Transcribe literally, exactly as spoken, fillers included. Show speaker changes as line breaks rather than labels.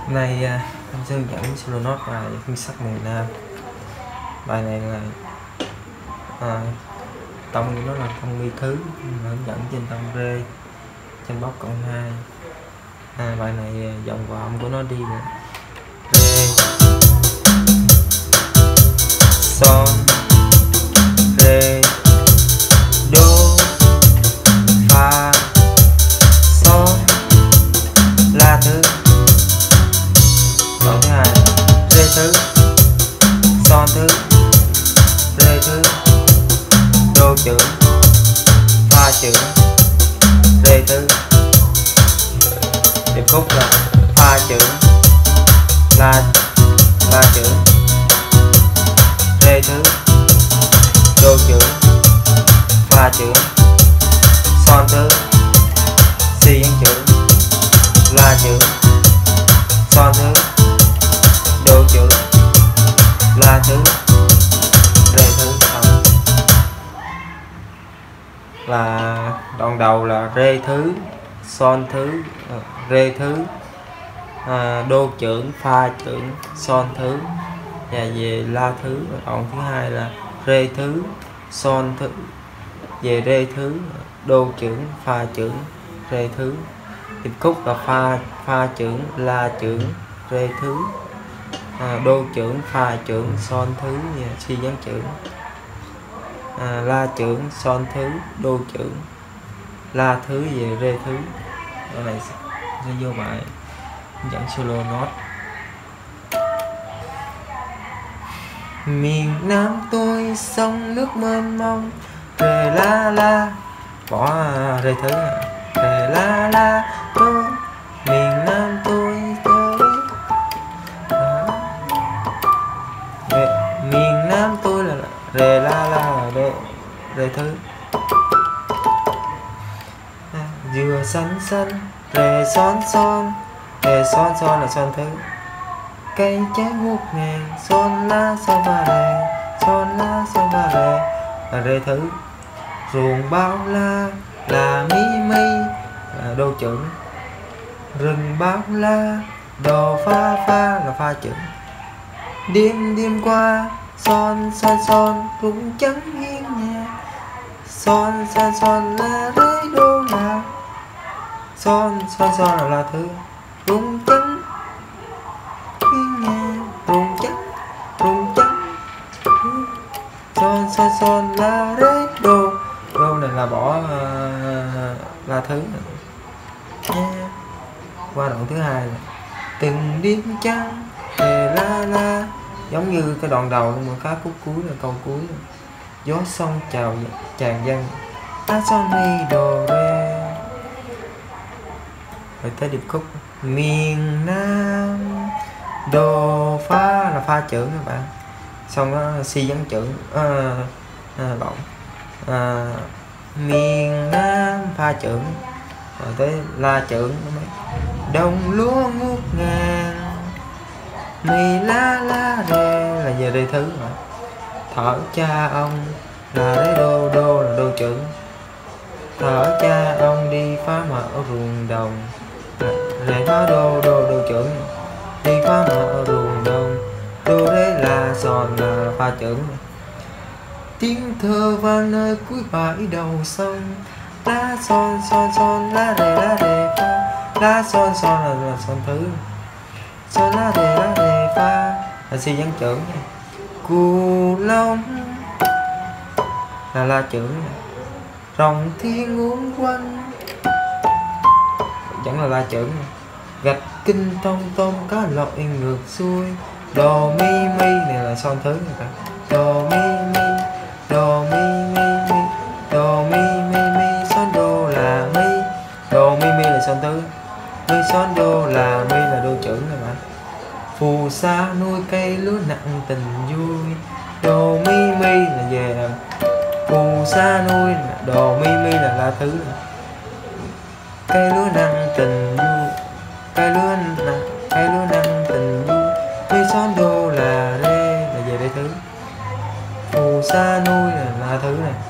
Hôm nay anh sẽ hướng dẫn solo nốt bài Hương sắc miền Nam. Bài này là à, tông của nó là tông mi thứ, hướng dẫn trên tông rê, trên bóc cộng hai. À, bài này dòng vào âm của nó đi là rê, son, rê, đô, fa, son, la thứ. Đoạn thứ hai rê thứ, son thứ, rê thứ, đô chữ, fa chữ, rê thứ. Điệp khúc là fa chữ, la la chữ, rê thứ, đô chữ, fa chữ, son thứ, si nhấn chữ, la chữ, son thứ, đô chữ, la thứ, rê thứ. Xong là đoạn đầu là rê thứ, son thứ, rê thứ, à, đô trưởng, pha trưởng, son thứ, và về la thứ. Đoạn thứ hai là rê thứ, son thứ, về rê thứ, đô trưởng, pha trưởng, rê thứ. Điệp khúc là pha pha trưởng, la trưởng, rê thứ, à, đô trưởng, pha trưởng, son thứ và si gián trưởng, à, la trưởng, son thứ, đô trưởng, la thứ về rê thứ. Cái này sẽ vô bài hướng dẫn solo nốt. Miền Nam tôi sông nước mênh mông, rê la la, bỏ rê thứ, rê la la tôi, miền Nam tôi tôi, rê, miền Nam tôi là rê la la là đô rê thứ. Dừa xanh xanh, rê son son, rê son son là son thứ. Cây trái ngút ngàn, son la son ba rê, son la son ba rê là rê thứ. Ruộng bao la là mi mi là đô trưởng. Rừng bao la, đồ pha pha là pha trưởng. Đêm đêm qua, son son son cũng trắng hiên nhà, son son son là rê đô là, son son son là la thứ. Rung trắng hiên nhà, rung trắng rung trắng, son son son là rê đô. Đô này là bỏ uh, la thứ. Yeah. Qua đoạn thứ hai là từng đêm trăng, rê la la, giống như cái đoạn đầu mà khá khúc cuối là câu cuối là gió sông chào tràn dân, a son mi đồ rê. Rồi tới điệp khúc miền Nam, đồ pha là pha trưởng các bạn, xong đó si gián trưởng, à, à, lộn, à, miền Nam pha trưởng. Rồi tới la trưởng, đồng lúa ngút ngàn, mì la la rê là về rê thứ. Rồi thở cha ông là rê đô, đô là đô trưởng. Thở cha ông đi phá mở ruộng đồng, rê phá đô, đô đô trưởng. Đi phá mở ruộng đồng, đô rê la son là pha trưởng. Tiếng thơ vang nơi cuối bãi đầu sông, la son son son la rê la rê pha, la son son là, là son thứ, son la rê la rê pha là si gián trưởng. Cù long là la trưởng. Rồng thiên uốn quanh vẫn là la trưởng. Gạch kinh thông tôm cá lội ngược xuôi, đồ mi mi này là son thứ. Đồ mi mi, đồ mi mi mi, đồ mi mi mi, son đô là mi, đồ mi mi là son thứ, mi son đô là mi là đô trưởng các bạn. Phù sa nuôi cây lúa nặng tình vui, đồ mi mi là về phù sa nuôi, đồ mi mi là la thứ. Cây lúa nặng tình vui, cây lúa nặng, cây lúa nặng tình vui, mi son đô là rê là về rê thứ. Phù sa nuôi là la thứ này.